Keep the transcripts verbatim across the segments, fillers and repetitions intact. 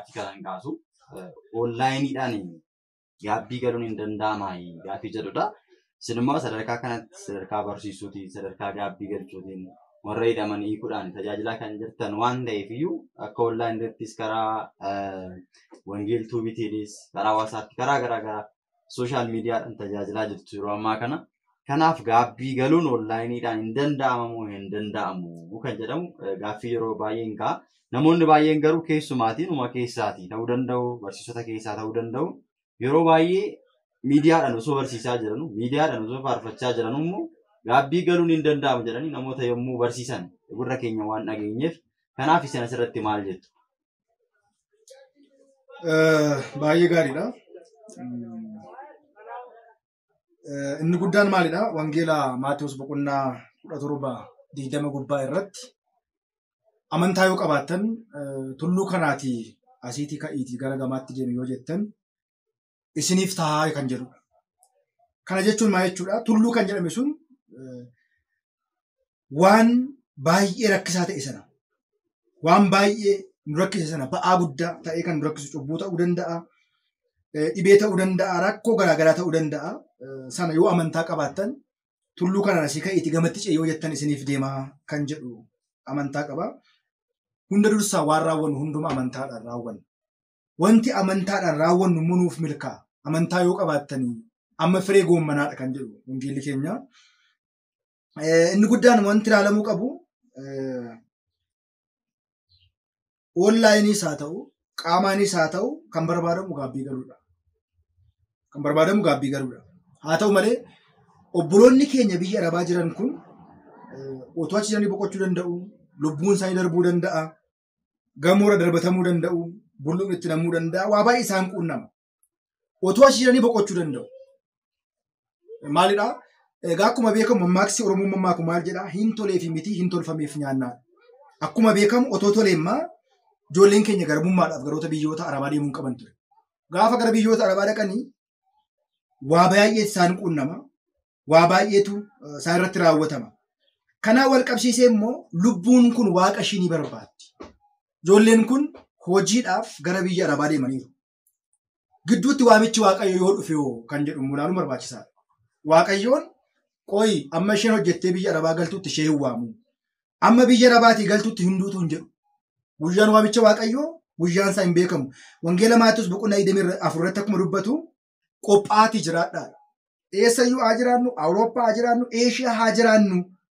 gaaffii kanan kaasu onlaayiniidhaan gaabbii galuun hin danda'ama gaaffii jedhudha. Isin immoo sadarkaa kanatti sadarkaa barsiisuutiin sadarkaa gaabbii galchuutiin warra hidhaman hiikuudhaan tajaajilaa kan jirtan waan ta'eef iyyuu akka onlaayinii irrattis karaa wangeelii tuubitiinis karaa waasaatti karaa garaa garaa sooshaal miidiyaadhaan tajaajilaa jirtu yeroo ammaa kana. Kanaaf gaabbii galuun onlaayiniidhaan hin danda'amu hin danda'amu kan jedhamu gaaffii yeroo baay'ee hin ka'a. Namoonni baay'een garuu keessumaatiin uma keessaatii ta'uu danda'u barsiisota keessaa ta'uu danda'u yeroo baay'ee miidiyaadhaan osoo barsiisaa jiranu miidiyaadhaan osoo faarfachaa jiranu immoo gaabbii galuun hin danda'amu jedhanii namoota yommuu barsiisan gurra keenya waan dhageenyeef kanaaf isin asirratti maal jettu? Baay'ee gaariidha. Inni guddaan maalidha? Wangeela Maatewos boqonnaa kudha torba digdama gubbaa irratti amantaa yoo qabaattan tulluu kanaatii asiitii ka'iitii gara gamaatti deemu yoo jettan isiniif tahaa kan jedhudha. Kana jechuun maal jechuudha? Tulluu kan jedhame sun waan baay'ee rakkisaa ta'e sana waan baay'ee nu rakkise sana ba'aa guddaa ta'ee kan nu rakkisu cubbuu ta'uu danda'a, dhibee ta'uu danda'a, rakkoo garaagaraa ta'uu danda'a. Sana yoo amantaa qabaattan tulluu kanaan asii ka'iitii gamatti ce'ee yoo jettan isiniif deemaa kan jedhu amantaa qaba. Hunda dursaa waan raawwannu hunduma amantaadhaan raawwannu. Wanti amantaadhaan raawwannu munuuf milkaa amantaa yoo qabaattanii amma firee goommanaadha kan jedhu wangeelli keenya. Inni guddaan wanti ilaalamuu qabu onlaayiniis haa ta'u qaamaanis haa ta'u kan barbaadamu gaabbii galuudha. Kan barbaadamu gaabbii galuudha. Haa ta'u malee obboloonni keenya biyya arabaa jiran kun otoo achi jiranii boqochuu danda'u, lubbuun isaanii darbuu danda'a, gamoora darbatamuu danda'u, bulluun itti namuu danda'a, waa baay'ee isaan quunnama. Otoo achi jiranii boqochuu danda'u. Maalidhaa? Egaa akkuma beekamu mammaaksi Oromoo mammaaku maal jedhaa? Hin tolee fi miti hin tolfameef nyaannaa. Akkuma beekamu otoo toleemmaa ijoolleen keenya garbummaadhaaf garoota biyyoota arabaa deemuu hin qaban ture. Gaafa gara biyyoota arabaa dhaqanii waa baay'eetu isaan quunnama, waa baay'eetu isaan irratti raawwatama. Kanaan wal qabsiisee immoo lubbuun kun waaqa ishii ni barbaaddi. Ijoolleen kun hojiidhaaf gara biyya arabaa deemaniiru. Gidduutti waamichi waaqayyo yoo dhufe yoo kan jedhu mul'aanuu barbaachisaadha. Waaqayyoon qoyi amma isheen hojjettee biyya arabaa galtuutti ishee hin waamu. Amma biyya arabaatii galtuutti hinduutu hin jedhu. Guyyaan waamicha waaqayyoo guyyaan isaa hin beekamu. Wangeela Maatewos boqonnaa digdamii afur irratti akkuma dubbatu qophaatii jiraadhaadha. Eessayyuu haa jiraannu, Awurooppaa haa jiraannu, Eeshiyaa haa jiraannu.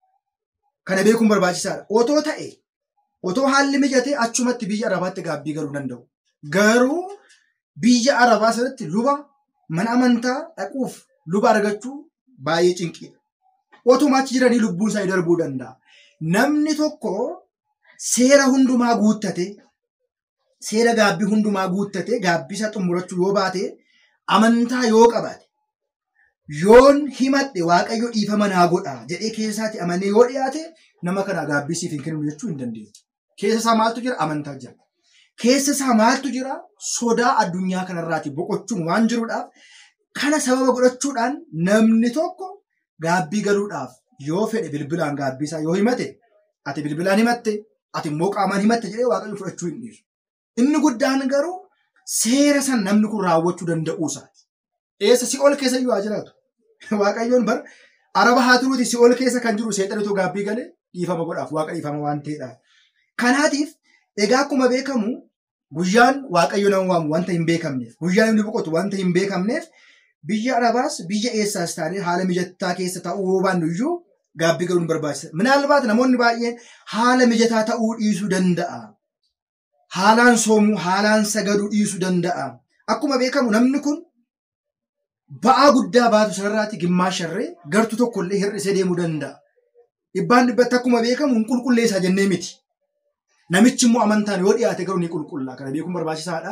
Kana beekuun barbaachisaadha. Otoo ta'e, otoo haalli mijatee achumatti biyya arabaatti gaabbii galuu danda'u. Garuu biyya arabaa sanatti luba mana amantaa dhaquuf luba argachuu baay'ee cinqiidha. Otuma achi jiranii lubbuun isaanii darbuu danda'a. Namni tokko seera hundumaa guuttate, seera gaabbii hundumaa guuttate, gaabbii isaa xumurachuu yoo baate, amantaa yoo qabaate, yoon himadhe waaqayyo dhiifama naa godha jedhee keessaatti amanee yoo dhiyaate nama kana gaabbii siif hin kennu jechuu hin dandeenye. Keessa isaa maaltu jira? Amantaa jira. Keessa isaa maaltu jira? Sodaa addunyaa kanarraati boqochuun waan jiruudhaaf kana sababa godhachuudhaan namni tokko gaabbii galuudhaaf yoo fedhe bilbilaan gaabbii isaa yoo himate, ati bilbilaan himatte, ati immoo qaamaan himatte jedhee waaqayyo fudhachuu hin dhiisu. Inni guddaan garuu seera san namni kun raawwachuu danda'uu isaati. Eessa si'ool keessa iyyuu haa jiraatu. Waaqayyoon bar araba haa turuuti si'ool keessa kan jiru seexanitu gaabbii galee dhiifama godhaaf waaqa dhiifama waan ta'eedha. Kanaatiif egaa akkuma beekamu guyyaan waaqayyo nama waamu wanta hin beekamneef, guyyaan inni boqotu wanta hin beekamneef biyya arabaas biyya eessaas taanee haala mijataa keessa ta'uu yoo baannu iyyuu gaabbii galuun barbaachisa. Minaalbaat namoonni baay'een haala mijataa ta'uu dhiisuu danda'a. Haalaan soomuu, haalaan sagaduu dhiisuu danda'a. Akkuma beekamu namni kun ba'aa guddaa baatu sanarraatti gimmaasharree gartuu tokkollee hir'isee deemuu danda'a. Dhibbaan dhibbatti akkuma beekamu hin qulqulleessaa jennee miti. Namichi immoo amantaan yoo dhiyaate garuu ni qulqullaa. Kana beekuun barbaachisaadha.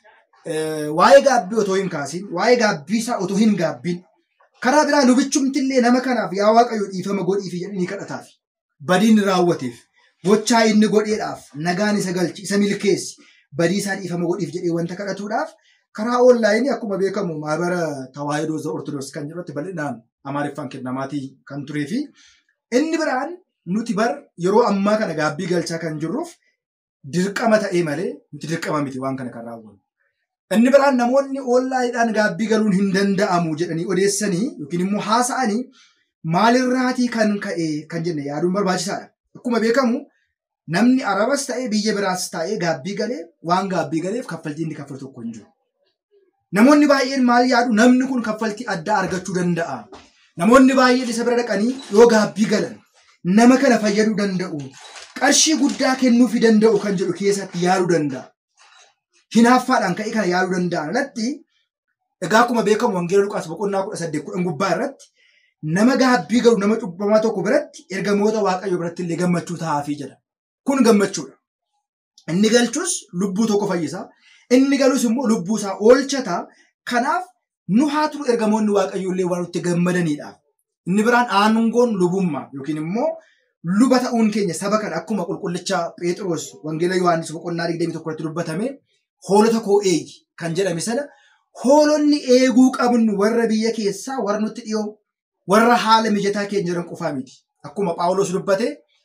Waa'ee gaabbii otoo hin kaasin, waa'ee gaabbii isaa otoo hin gaabbiin. Karaa biraa lubichumtillee nama kanaaf yaa waaqayyo dhiifama godhiifi jedhanii kadhataaf. Badiin raawwateef, gochaa inni godheedhaaf, nagaan isa galchi, isa milkeessi, badii isaa dhiifama godhiif jedhee wanta kadhatuudhaaf karaa onlaayinii akkuma beekamu maabara tawaahidoo ortodoksii kan jedhutti bal'inaan amaariffaan kennamaatii kan turee fi inni biraan nuti bar yeroo ammaa kana gaabbii galchaa kan jirruuf dirqama ta'ee malee nuti dirqama miti waan kana kan raawwannu. Inni biraan namoonni oonlaayiniidhaan gaabbii galuun hin danda'amu jedhanii odeessanii yookiin immoo haasa'anii maalirraatii kan ka'e kan jenne yaaduun barbaachisaadha. Akkuma beekamu namni arabas ta'ee biyya biraas ta'ee gaabbii galee waan gaabbii galeef kaffaltii inni kaffalu tokko hin jiru. Namoonni baay'een maal yaadu namni kun kaffaltii addaa argachuu danda'a. Namoonni baay'een isa bira dhaqanii yoo gaabbii galan nama kana fayyaduu danda'u qarshii guddaa kennuufii danda'u kan jedhu keessatti yaaduu danda'a. Hinaaffaadhaan ka'ee kana yaaduu danda'an irratti egaa akkuma beekamu wangeela Luqaas boqonnaa kudha saddeet kudhan gubbaa irratti nama gaabbii galu nama cubbamaa tokko biratti ergamoota Waaqayyoo biratti illee gammachuu ta'aafii jedha. Kun gammachuudha. Inni galchus lubbuu tokko fayyisa. Inni galus immoo lubbuu isaa oolchata. Kanaaf nu haa turu ergamoonni Waaqayyoo illee waan nutti gammadaniidha. Inni biraan aangoon lubummaa yookiin immoo luba ta'uun keenya saba kana akkuma qulqullicha Phexros wangeela Yohaannis boqonnaa digdamii tokko irratti dubbatame hoolota koo eegi kan jedhame sana hoolonni eeguu qabnu warra biyya keessaa warra nutti dhiyoo warra haala mijataa keenya jiran qofaa miti. Akkuma Phaawulos dubbate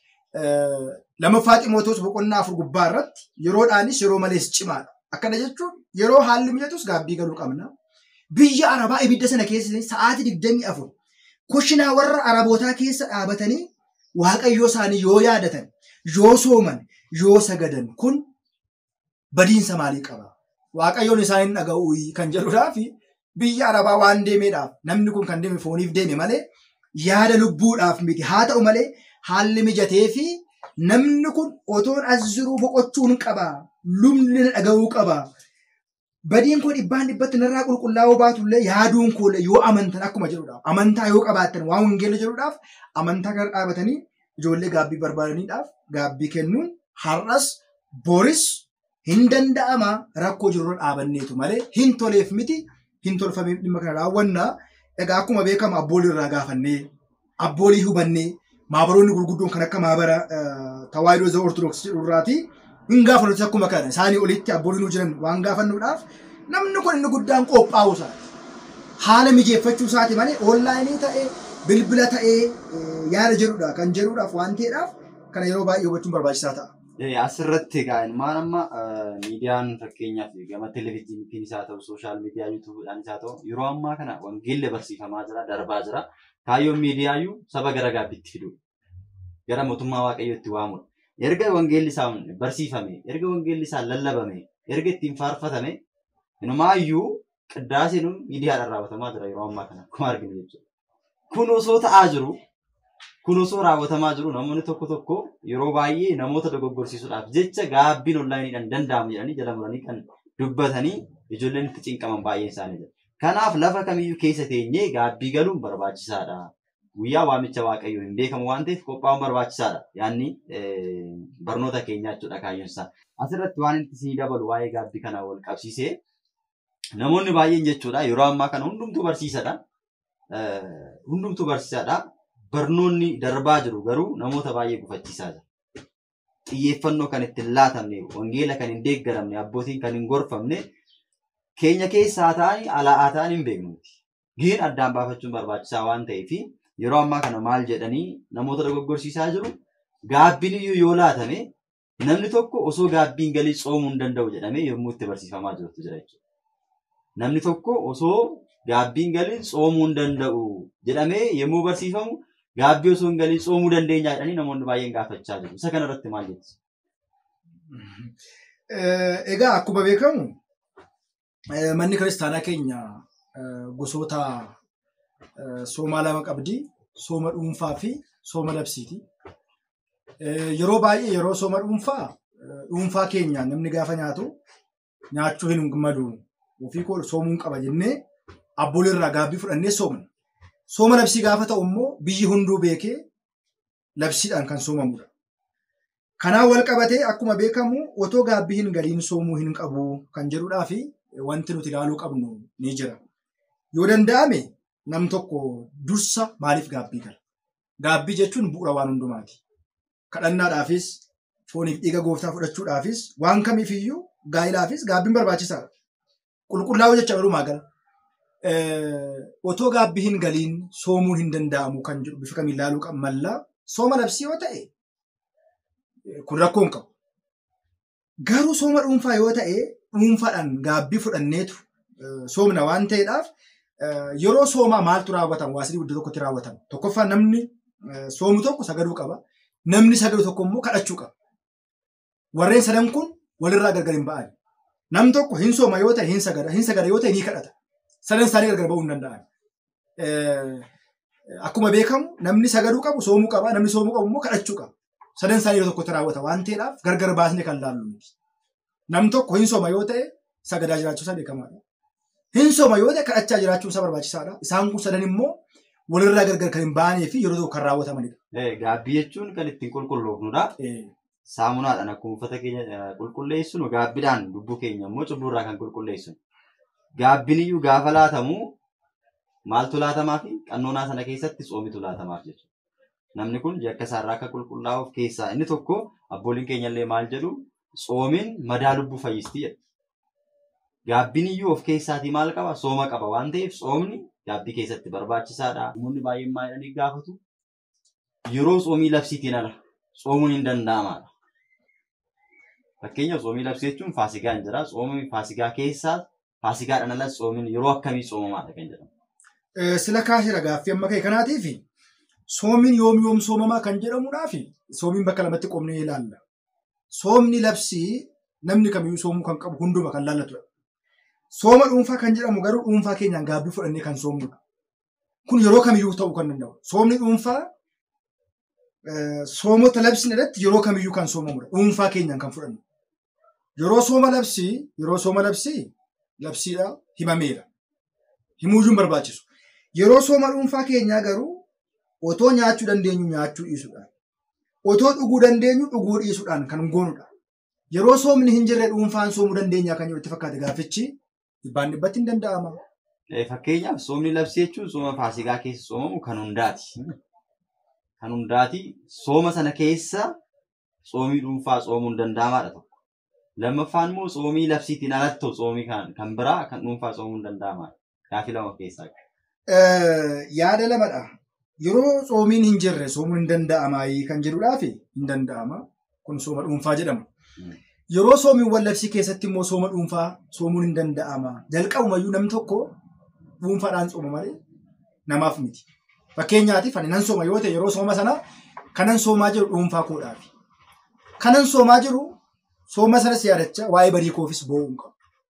lammaffaa Xiimotewos boqonnaa afur gubbaa irratti yeroodhaanis yeroo malees cimaadha. Akkana jechuun yeroo haalli mijatus gaabbii galuu qabna. Biyya Arabaa ibidda sana keessa sa'aatii digdamii afur kushinaa warra Arabootaa keessa dhaabatanii Waaqayyoo isaanii yoo yaadatan, yoo sooman, yoo sagadan kun badiinsa maalii qaba? Waaqayyoon isaan hin dhaga'u kan jedhuudhaaf biyya Arabaa waan deemeedhaaf namni kun kan deeme fooniif deeme malee yaada lubbuudhaaf miti. Haa ta'u malee haalli mijatee fi namni kun otoon as jiru boqochuun qaba. Lubni dhaga'uu qaba. Badiin kun dhibbaan dhibbatti narraa qulqullaa'uu baatullee yaaduun kun yoo amantan akkuma jedhuudhaaf amantaa yoo qabaatan waan wangeela jedhuudhaaf amantaa kana dhaabatanii ijoollee gaabbii barbaadaniidhaaf gaabbii kennuun har'as boris hin danda'ama rakkoo jirurra dhaabanneetu malee hin toleef miti hin tolfameef dhimma kana raawwannaa. Egaa akkuma beekamu abboolii irraa gaafannee abboolii hubannee maabaroonni gurguddoon kan akka maabara tawaahidoo isa ortodoksii jedhurraati hin gaafannuti akkuma kana isaanii olitti abboolii nu jiran waan gaafannuudhaaf namni kun inni guddaan qophaa'uu isaati. Haala mijeeffachuu isaati malee oonlaayinii ta'ee bilbila ta'ee yaada jedhudha kan jedhuudhaaf waan ta'eedhaaf kana yeroo baay'ee hubachuun barbaachisaa ta'a. Asirratti egaa ilmaan amma miidiyaan fakkeenyaaf gama televezyiiniitiin isaa ta'u sooshaal miidiyaa yuutuubiidhaan isaa ta'u yeroo ammaa kana wangeelli barsiifamaa jira darbaa jira. Kaayyoon miidiyaayyuu saba gara gaabbiitti fidudha. Gara mootummaa Waaqayyootti waamudha. Erga wangeelli isaa barsiifame, erga wangeelli isaa lallabame, erga ittiin faarfatame, inumaayyuu qiddaasiin miidiyaadhaan raawwatamaa jira yeroo ammaa kana akkuma arginu jechuudha. Kun osoo ta'aa jiru, kun osoo raawwatamaa jiru namoonni tokko tokko yeroo baay'ee namoota dogoggorsiisuudhaaf jecha gaabbiin onlaayiniidhaan danda'amu jedhanii jala muranii kan dubbatanii ijoolleen itti cinqaman baay'een isaanii jira. Kanaaf lafa kamiyyuu keessa teenyee gaabbii galuun barbaachisaadha. Guyyaa waamicha Waaqayyoo hin beekamu waan ta'eef qophaa'uun barbaachisaadha. Yaanni barnoota keenyaa jechuudha kaayyoon isaa. Asirratti waan inni sii dabalu waa'ee gaabbii kana wal qabsiisee namoonni baay'een jechuudha yeroo ammaa kana hundumtuu barsiisadha. Hundumtuu barsiisadha. Barnoonni darbaa jiru garuu namoota baay'ee gufachiisaa jira. Xiyyeeffannoo kan itti hin laatamne, wangeela kan hin deeggaramne, abbootiin kan hin gorfamne keenya keessaa ta'anii alaa ta'anii hin beeknuti. Giin addaan baafachuun barbaachisaa waan ta'eef yeroo ammaa kana maal jedhanii namoota dogoggorsiisaa jiru. Gaabbiin iyyuu yoo laatame namni tokko osoo gaabbiin galii tsoomuu hin danda'u jedhamee yommuu itti barsiifamaa jirutu jira jechuudha. Namni tokko osoo gaabbiin galii tsoomuu hin danda'u jedhamee yommuu barsiifamu gaabbii osoo hin galii tsoomuu dandeenya jedhanii namoonni baay'een gaafachaa jiru. Isa kanarratti maal jettu? Egaa akkuma beekamu manni kiristaanaa keenya gosoota soomaa lama qabdi. Sooma dhuunfaa fi sooma labsiiti. Yeroo baay'ee yeroo sooma dhuunfaa dhuunfaa keenya namni gaafa nyaatu nyaachuu hin gammadu ofii koo soomuun qaba jennee abboolii irraa gaabbii fudhannee soomna. Sooma labsii gaafa ta'u immoo biyyi hunduu beekee labsiidhaan kan soomamudha. Kanaan wal qabatee akkuma beekamu otoo gaabbii hin galiin soomuu hin qabu kan jedhudhaa fi wanti nuti ilaaluu qabnu ni jira. Yoo danda'ame nam tokko dursa maaliif gaabbii gala? Gaabbii jechuun bu'uura waan hundumaati. Kadhannaadhaafis, fooniif dhiiga gooftaa fudhachuudhaafis, waan kamiifiyyuu gaa'ilaafis gaabbiin barbaachisaadha. Qulqullaa'uu jecha garuu maagala? Otoo gaabbii hin galiin soomuun hin danda'amu kan jedhu bifa kamiin ilaaluu qabna mallaa sooma labsii yoo ta'e kun rakkoo hin qabu. Garuu sooma dhuunfaa yoo ta'e dhuunfaadhaan gaabbii fudhanneetu soomna waan ta'eedhaaf yeroo soomaa maaltu raawwatama? Waasni iddoo tokkotti raawwatama. Tokkoffaa namni soomu tokko sagaduu qaba. Namni sagadu tokko immoo kadhachuu qaba. Warreen sadan kun walirraa gargar hin ba'an. Nam tokko hin sooma yoo ta'e hin sagada, hin sagada yoo ta'e ni kadhata. Sadan isaanii gargar ba'uu hin danda'an. Akkuma beekamu namni sagaduu qabu soomuu qaba, namni soomuu qabu immoo kadhachuu qaba. Sadan isaanii yeroo tokkotti raawwata waan ta'eedhaaf gargar baasnee kan laallu miti. Nam tokko hin sooma yoo ta'e sagadaa jiraachuu isaa beekamaadha. Hin sooma yoo ta'e kadhachaa jiraachuu isaa barbaachisaadha. Isaan kun sadan immoo walirraa gargar kan hin baanee fi yeroo tokko kan raawwatamanidha. Gaabbii jechuun kan ittiin qulqulloofnudha. Saamunaadhaan akkuma uffata keenya qulqulleessinu gaabbiidhaan lubbuu keenya immoo cubburraa kan qulqulleessinu. Gaabbiin iyyuu gaafa laatamu maaltu laatamaa fi qannoonaa sana keessatti soomitu laatamaaf jechuudha. Namni kun jakka isaarraa akka qulqullaa'uuf keessaa inni tokko abbooliin keenyallee maal jedhu soomiin madaa lubbuu fayyistii jedha. Gaabbiin iyyuu of keessaatii maal qaba? Sooma qaba waan ta'eef soomni gaabbii keessatti barbaachisaadha. Namoonni baay'een maayidhanii gaafatu yeroo soomii labsiitiin ala soomuun hin danda'amaadha. Fakkeenyaaf soomii labsii jechuun faasigaa hin jira. Soomii faasigaa keessaa faasigaadhaan alas soomiin yeroo akkamii soomamaadha kan jedhamu. Sila kaasee gaaffii amma ka'e kanaatiif soomiin yoom yoom soomamaa kan jedhamuudhaaf soomiin bakka lamatti qomnee ilaalla. Soomni labsii namni kamiyyuu soomuu kan qabu hunduma kan laallatudha. Sooma dhuunfaa kan jedhamu garuu dhuunfaa keenyaan gaabbii fudhannee kan soomnudha. Kun yeroo kamiyyuu ta'uu kan danda'u. Soomni dhuunfaa soomota labsiin irratti yeroo kamiyyuu kan soomamudha. Dhuunfaa keenyaan kan fudhannu. Yeroo sooma labsii yeroo sooma labsii labsiidha himameera. Himuuyyuun barbaachisu. Yeroo sooma dhuunfaa keenyaa garuu otoo nyaachuu dandeenyu nyaachuu dhiisuudhaan, otoo dhuguu dandeenyu dhuguu dhiisuudhaan kan goonudha. Yeroo soomni hin jirre dhuunfaan soomuu dandeenyaa kan itti fakkaate gaafichi dhibbaan dhibbatti hin danda'ama. Fakkeenyaaf soomni labsii jechuun sooma faasigaa keessa soomamu kan hundaati. Kan hundaati sooma sana keessa soomii dhuunfaa soomuu hin danda'amaadha tokko. Lammaffaan immoo soomii labsiitiin alatti soomii kan biraa kan dhuunfaa soomuu hin danda'amaadha. Gaafii lama keessaa. Yaada lamadha. Yeroo soomiin hin jirre soomuun hin danda'amaayii kan jedhuudhaaf hin danda'ama. Kun sooma dhuunfaa jedhama. Yeroo soomiiwwan labsii keessatti immoo sooma dhuunfaa soomuun hin danda'ama. Jalqabumayyuu namni tokko dhuunfaadhaan sooma malee namaaf miti. Fakkeenyaatiif ani nan sooma yoo ta'e yeroo sooma sana kanan soomaa jiru dhuunfaa koodhaafi. Kanan soomaa jiru sooma sanas yaadachaa waa'ee barii koofis boo'uu hin qabu.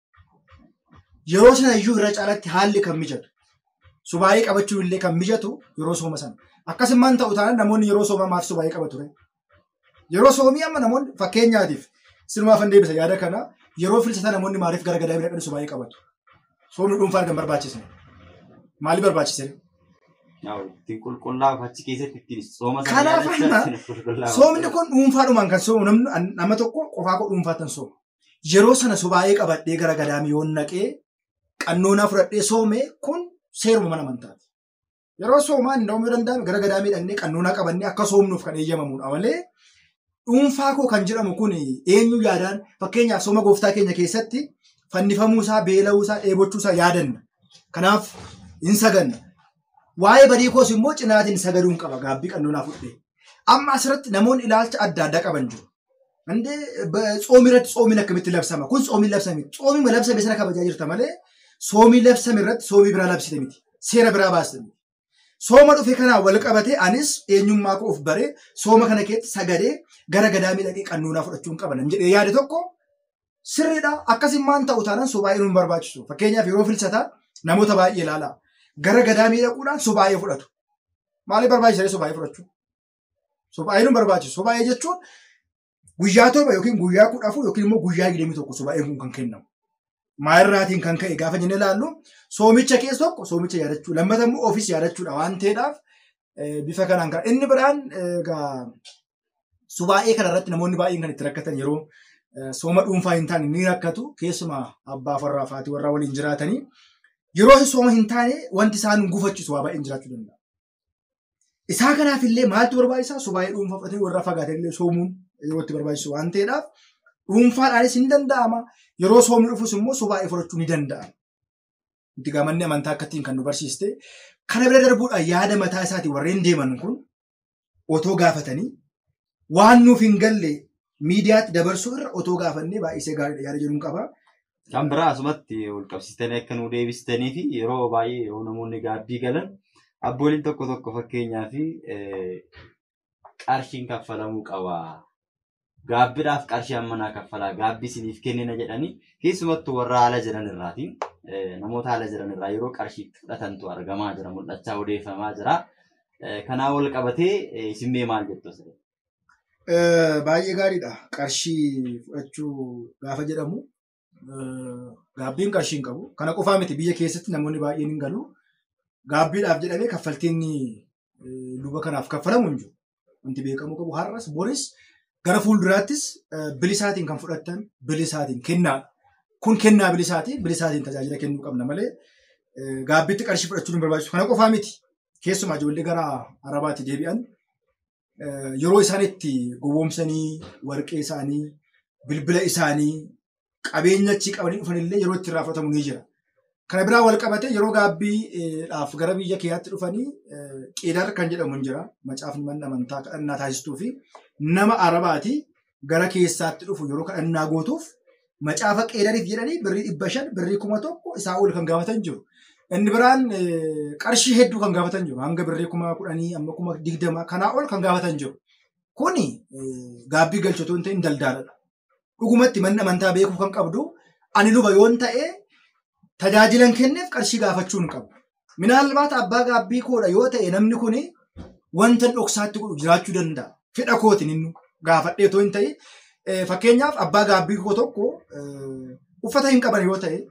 Yeroo sana iyyuu irra caalatti haalli kan mijatu. Subaayee qabachuu illee kan mijatu yeroo sooma sana. Akkasumaan ta'u taanaan namoonni yeroo sooma maaf subaayee qabatu ture. Yeroo soomii amma namoonni fakkeenyaatiif sinumaaf hin deebisa yaada kana yeroo filsata namoonni maaliif gara gadaa bira dhaqanii subaayee qabatu. Soomni dhuunfaan kan barbaachisne. Maali barbaachise? Ittiin qulqullaa'uuf achi keessatti ittiin sooma sana kanaaf amma soomni kun dhuunfaadhumaan kan soomu nama tokko qofaa koo dhuunfaatan sooma. Yeroo sana subaayee qabadhee gara gadaamii yoon naqee qannoonaa fudhadhee soome kun seeruma mana amantaati. Yeroo soomaan hin dhoomuu danda'ame gara gadaamii dhaqnee qannoonaa qabannee akka soomnuuf kan eeyyamamudha malee dhuunfaa koo kan jedhamu kun eenyu yaadaan fakkeenyaaf sooma gooftaa keenya keessatti fannifamuusaa, beela'uusaa, dheebochuusaa yaadanna. Kanaaf hin saganna. Waa'ee barii koos immoo cinaatiin sagaduun qaba gaabbii qannoonaa fudhee. Amma asirratti namoonni ilaalcha adda addaa qaban jiru. Mandee soomii irratti soomiin akkamitti labsama? Kun soomii labsame. Soomii labsame sana kabajaa jirta malee soomii labsame irratti soomii biraa labsite miti. Seera biraa baasite miti. Sooma dhufe kanaa wal qabatee anis eenyummaa koo of baree sooma kana keessatti sagadee gara gadaa miidhagee qannoonaa fudhachuun qaban jedhee yaade tokko sirriidha. Akkasummaan ta'u taanaan subaayee nu barbaachisu. Fakkeenyaaf yeroo filsataa namoota baay'ee ilaalaa. Gara gadaa miidhaguudhaan subaayee fudhatu. Maaliif barbaachisa subaayee fudhachuu? Subaayee nu barbaachisu. Subaayee jechuun guyyaa torba yookiin guyyaa kudha afur yookiin immoo guyyaa digdamii tokko subaayeen kun kan kennamu. Maalirraatiin kan ka'e gaafa jennee ilaallu soomicha keessa tokko soomicha yaadachuu lammata immoo ofiis yaadachuudha waan ta'eedhaaf bifa kanaan kan inni biraan subaayee kanarratti namoonni baay'een kan itti rakkatan yeroo sooma dhuunfaa hin taane ni rakkatu keessumaa abbaa warraa fi haati warraa waliin jiraatanii yeroo sooma hin taane wanti isaan gufachiisu waa baay'een jiraachuu danda'a. Isaa kanaaf illee maaltu barbaachisaa subaayee dhuunfaa fudhatanii warra fagaatan illee soomuun yeroo itti barbaachisu waan ta'eedhaaf dhuunfaadhaanis ni danda'ama. Yeroo soomni dhufus immoo subaayee fudhachuu ni danda'ama. Itti gaamanni amantaa akkattiin kan nu barsiiste kana bira darbuudhaan yaada mataa isaatii warreen deeman kun otoo gaafatanii waan nuuf hin galle miidiyaatti dabarsuu irra otoo gaafannee baay'isee gaariidha yaada jedhuun qaba. Kan biraa asumatti wal qabsiistanii akka nu deebistanii fi yeroo baay'ee yeroo namoonni gaabbii galan abbooliin tokko tokko fakkeenyaa fi qarshiin kaffalamuu qaba. Gaabbiidhaaf qarshii ammanaa kaffalaa gaabbii isiniif kennina jedhanii keessumattuu warra haala jiran irraatiin namoota haala jiran irraa yeroo qarshii fudhatantu argamaa jira mul'achaa odeeffamaa jira. Kanaa wal qabatee isinmee maal jettu asirratti? Baay'ee gaariidha. Qarshii fudhachuu gaafa jedhamu gaabbiin qarshii hin qabu. Kana qofaa miti biyya keessatti namoonni baay'een hin galu. Gaabbiidhaaf jedhamee kaffaltiin luba kanaaf kaffalamu hin jiru. Wanti beekamuu qabu har'as boris gara fuulduraattis bilisaatiin kan fudhatan bilisaatiin kennaa. Kun kennaa bilisaatiin bilisaatiin tajaajila kennuu qabna malee gaabbiitti qarshii fudhachuu hin barbaachisu. Kana qofaa miti. Keessumaa ijoollee gara Arabaatti deebi'an yeroo isaan itti gowwoomsanii warqee isaanii, bilbila isaanii, qabeenya achii qabanii dhufanillee yeroo itti irraa fudhatamu ni jira. Kana biraa wal qabate yeroo gaabbiidhaaf gara biyya keessaatti dhufanii qeedar kan jedhamu hin jira. Macaafni mana amantaa kadhannaa taasistuu fi nama Arabaati gara keessaatti dhufu yeroo kadhannaa gootuuf macaafa qeedariif jedhanii birrii dhibba shan, birrii kuma tokko isaa ol kan gaafatan jiru. Inni biraan qarshii hedduu kan gaafatan jiru. Hanga birrii kuma kudhanii amma kuma digdama kanaa ol kan gaafatan jiru. Kuni gaabbii galchotoo hin ta'in daldaaladha. Dhugumatti manni amantaa beekuu kan qabdu ani luba yoon ta'e tajaajilan kenneef qarshii gaafachuu hin qabu. Minaalbaata abbaa gaabbii koodha yoo ta'e namni kuni wanta dhoksaatti godhu jiraachuu danda'a. Fedha kootiin inni gaafadhee too hin ta'in fakkeenyaaf abbaa gaabbii koo tokko uffata hin qaban yoo ta'e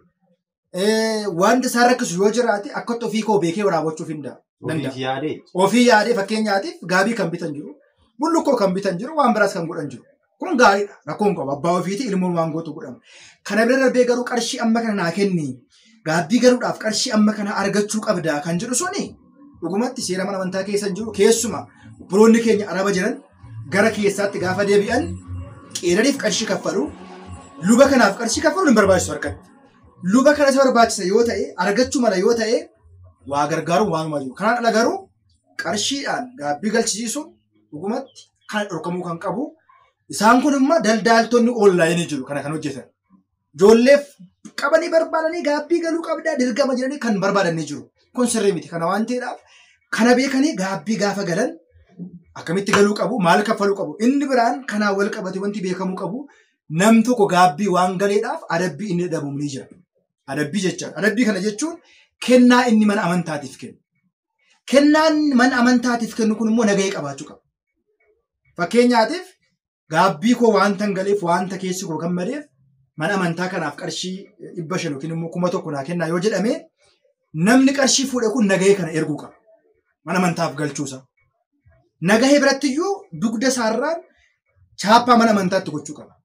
wanta isaan rakkisu yoo jiraate akkatti ofii koo beekee waraabbachuuf hin danda'a. Ofii yaadee fakkeenyaatiif gaabii kan bitan jiru, bullukkoo kan bitan jiru, waan biraas kan godhan jiru. Kun gaariidha. Rakkoon qabu. Abbaa ofiitii ilmoon waan gootu godhama. Kana bira darbee garuu qarshii amma kana naa kenni. Gaabbii galuudhaaf qarshii amma kana argachuu qabda kan jedhu suni dhugumatti seera mana amantaa keessa hin jiru. Keessumaa obboloonni keenya Araba jiran gara keessaatti gaafa deebi'an qeedariif qarshii kaffalu. Luba kanaaf qarshii kaffalu hin barbaachisu harkatti. Luba kana isa barbaachisa yoo ta'e argachuu mala yoo ta'e waa gargaaruun waanuma jiru. Kanaan ala garuu qarshiidhaan gaabbii galchisiisuun dhugumatti kan dhorkamuu kan qabu. Isaan kun immoo daldaaltonni onlaayinii jiru kana kan hojjetan. Ijoolleef qabanii barbaadanii gaabbii galuu qabdaa dirgama jedhanii kan barbaadanii jiru. Kun sirrii miti. Kana waan ta'eedhaaf kana beekanii gaabbii gaafa galan akkamitti galuu qabu, maal kaffaluu qabu. Inni biraan kanaan wal qabate wanti beekamuu qabu nam tokko gaabbii waan galeedhaaf adabbii inni dhabu ni jira. Adabbii jechaan. Adabbii kana jechuun kennaa inni mana amantaatiif kennu. Kennaan mana amantaatiif kennu kun immoo nagahee qabaachuu qaba. Fakkeenyaatiif gaabbii koo waanta hin galeef waanta keessi koo gammadeef mana amantaa kanaaf qarshii dhibba shan yookiin immoo kuma tokko naa kennaa yoo jedhame namni qarshii fuudhe kun nagahee kana erguu qaba. Mana amantaaf galchuusa. Nagahee birattiyyuu dugda isaarraan chaappaa mana amantaatti gochuu qaba.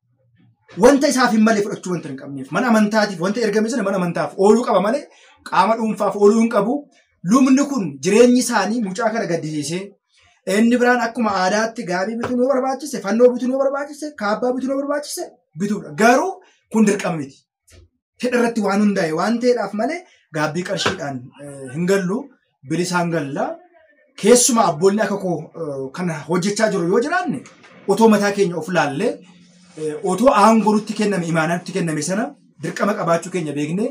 Wanta isaaf hin malee fudhachuu wanta hin qabneef mana amantaatiif wanta ergame sana mana amantaaf ooluu qaba malee qaama dhuunfaaf ooluu hin qabu. Lubni kun jireenyi isaanii mucaa kana gaddisiisee inni biraan akkuma aadaatti gaabii bituu nuu barbaachise, fannoo bituu nuu barbaachise, kaabbaa bituu nuu barbaachise bituudha. Garuu kun dirqama miti. Fedha irratti waan hundaa'e waan ta'eedhaaf malee gaabbii qarshiidhaan hin gallu bilisaan galla. Keessumaa abboonni akka koo kana hojjechaa jiru yoo jiraanne otoo mataa keenya of laallee otoo aangoo nutti kenname imaanaa nutti kenname sana dirqama qabaachuu keenya beeknee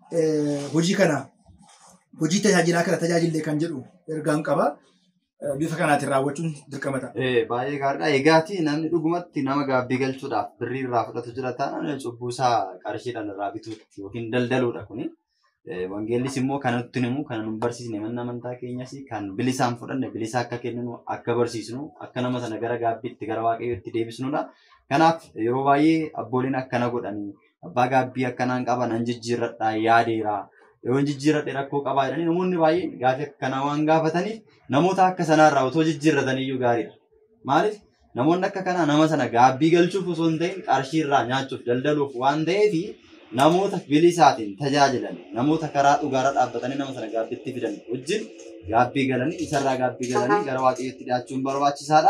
hojii kana hojii tajaajilaa kana tajaajillee kan jedhu ergaan qaba. Bifa kanaatiin raawwachuun dirqama ta'a. Baay'ee gaariidha. Egaati namni dhugumatti nama gaabbii galchuudhaaf birrii irraa fudhatu jira taanaan cubbuu isaa qarshiidhaan irraa bituutti yookiin daldaluudha kuni. Wangeellis immoo kan nutti himu kan nu barsiisne manni amantaa keenyas kan bilisaan fudhanne bilisa akka kenninu akka barsiisnu akka nama sana gara gaabbiitti gara waaqayyootti deebisnudha. Kanaaf yeroo baay'ee abbooliin akkana godhanii abbaa gaabbii akkanaan qaban an jijjiirradhaa yaadeera. Yoo jijjiirradhe rakkoo qabaa jedhanii namoonni baay'een gaafii akkanaa waan gaafataniif namoota akka sanaarraa otoo jijjiirrataniyyuu gaariidha. Maaliif namoonni akka kanaa nama sana gaabbii galchuuf osoo hin ta'in qarshiirraa nyaachuuf daldaluuf waan ta'eef namoota bilisaatiin tajaajilan namoota karaa dhugaarra dhaabbatanii nama sana gaabbiitti fidan wajjin gaabbii galanii isarraa gaabbii galanii gara waaqayyootti dhiyaachuun barbaachisaadha.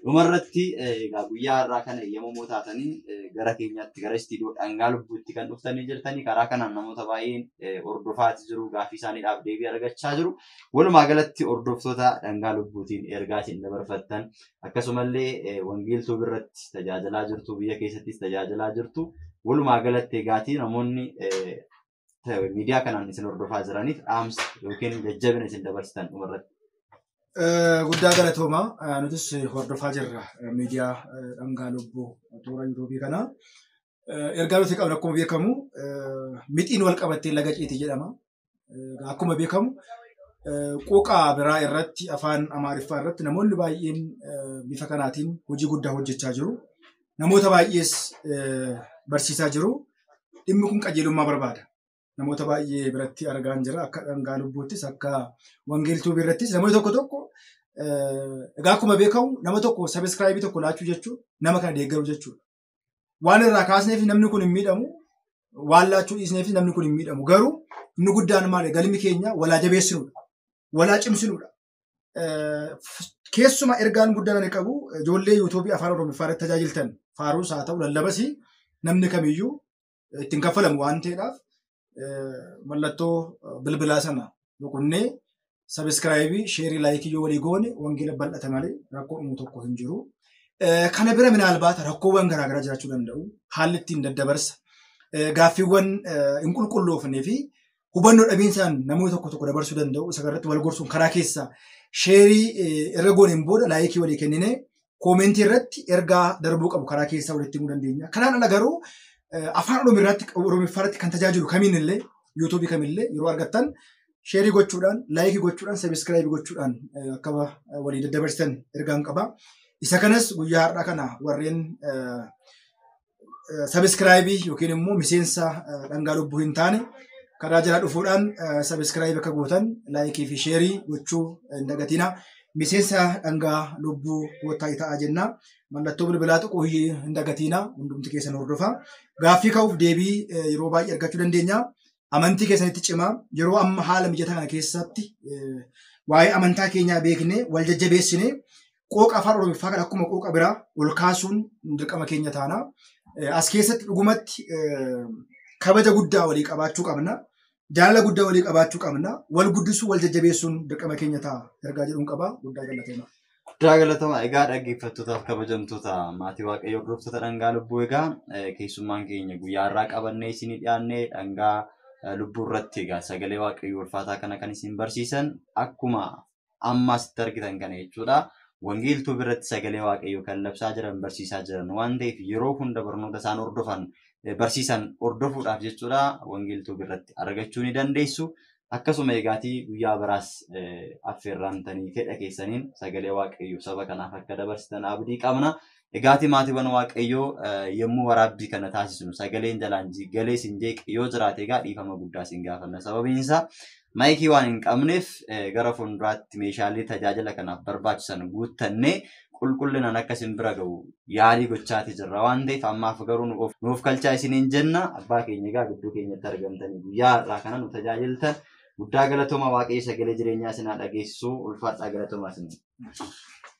dhumarratti egaa guyyaa har'aa kana eeyyamamoo taatanii gara keenyaatti gara istiidiyoo dhangaa lubbuutti kan dhuftanii jirtanii karaa kanaan namoota baay'een hordofaati jiru gaaffii isaaniidhaaf deebii argachaa jiru. Walumaa galatti hordoftoota dhangaa lubbuutiin ergaa isin dabarfattan akkasumallee wangeeltuu birratti tajaajilaa jirtu biyya keessattis tajaajilaa jirtu. Walumaa galatti egaatii namoonni miidiyaa kanaan isin hordofaa jiraniif dhaamsa yookiin jajjabina isin dabarsitan dhumarratti. Guddaa galatooma nutis hordofaa jirra miidiyaa dhangaa lubbuu toora yuutuubii kana. Ergaa nuti qabnu akkuma beekamu mixiin wal qabattee laga ceeti jedhama. Akkuma beekamu quuqaa biraa irratti afaan Amaariffaa irratti namoonni baay'een bifa kanaatiin hojii guddaa hojjechaa jiru. Namoota baay'ees barsiisaa jiru. Dhimmi kun qajeelummaa barbaada. Namoota baay'ee biratti argaan jira akka dhangaa lubbuuttis akka wangeeltuu birrattis namoonni tokko tokko egaa akkuma beekamu nama tokko sabiskiraayibii tokko laachuu jechuun nama kana deeggaruu jechuudha. Waan irraa kaasneef namni kun hin miidhamu waan laachuu dhiisneef namni kun hin miidhamu garuu inni guddaan maali galmi keenya walaa jabeessinuudha walaa cimsinuudha. Keessumaa ergaan guddaan ani qabu ijoollee yuutuubii afaan oromiffaa irratti tajaajiltan faaruus haa ta'u lallabas namni kamiyyuu ittiin kaffalamu waan ta'eedhaaf mallattoo bilbilaa sana boqonnee sabiskiraayibii sheerii laayikii yoo walii goone wangeela bal'ata malee rakkoo dhumu tokko hin jiru. Kana bira minaalbaata rakkoowwan garaagaraa jiraachuu danda'u haalli ittiin daddabarsa gaaffiiwwan hin qulqulloofnee fi hubannoo dhabiinsaan namoota tokko tokko dabarsuu danda'u isa irratti wal gorsuun karaa keessaa sheerii irra gooneen booda laayikii walii kennine koomentii irratti ergaa darbuu qabu karaa keessaa walitti himuu dandeenya. Kanaan ala garuu afaan oromiffaatti kan tajaajilu kamiin illee yuutuubii kamillee yeroo argattan sheerii gochuudhaan laayikii gochuudhaan sabiskiraayibii gochuudhaan akka walii daddabarsitan ergaan qaba. Isa kanas guyyaa har'aa kana warreen sabiskiraayibii yookiin immoo miseensa dhangaa lubbuu hin taane karaa jala dhufuudhaan sabiskiraayibii akka gootan laayikii fi sheerii gochuu hin dagatina. Miseensa dhangaa lubbuu wottaa ta'aa jenna. Mallattoo bilbilaa xiqqoo hin dagatina. Hundumti keessan hordofa. Gaaffii ka'uuf deebii yeroo baay'ee argachuu dandeenya. Amantii keessanitti cimaa yeroo amma haala mijataa kana keessatti waa'ee amantaa keenyaa beeknee wal jajjabeessinee qooqa afaan oromiffaa kan akkuma qooqa biraa ol kaasuun dirqama keenya taana. As keessatti dhugumatti kabaja guddaa walii qabaachuu qabna. Jaalala guddaa walii qabaachuu qabna. Wal guddisuu wal jajjabeessuun dirqama keenya ta'a. Ergaa jedhuun qaba. Guddaa galatoomaa. Guddaa galatoomaa. Egaa dhaggeeffattootaaf kabajamtoota maatii waaqayyoo hordoftoota dhangaa lubbuu egaa keessummaan keenya guyyaa har'aa qabannee isinii dhiyaannee dhangaa lubbuu irratti egaa sagalee waaqayyoo ulfaataa kana kan isin barsiisan akkuma amma asitti argitan kana jechuudha. Wangeeltuu birratti sagalee waaqayyoo kan labsaa jiran barsiisaa jiran waan ta'eef yeroo hunda barnoota isaan hordofan barsiisan hordofuudhaaf jechuudha wangeeltuu birratti argachuu ni dandeessu. Akkasuma egaatii guyyaa biraas affeerramtanii fedha keessaniin sagalee waaqayyoo saba kanaaf akka dabarsitan abdii qabna. Egaatii maatiiwwan waaqayyoo yommuu waraabbii kana taasisnu sagaleen jalaan galee isin jeeq yoo jiraate egaa dhiifama guddaa isin gaafanna. Sababiin isaa maayikii waan hin qabneef gara fuulduraatti meeshaalee tajaajila kanaaf barbaachisan guuttannee qulqullinaan akka isin bira ga'u yaalii gochaati jirra waan ta'eef ammaaf garuu nuuf kalchaa isiniin jenna. Abbaa keenya egaa gidduu keenyatti argamtanii guyyaa har'aa kana nu tajaajiltan guddaa galatooma waaqayyo sagalee jireenyaa isin haa dhageessisuu ulfaadhaa galatooma isin.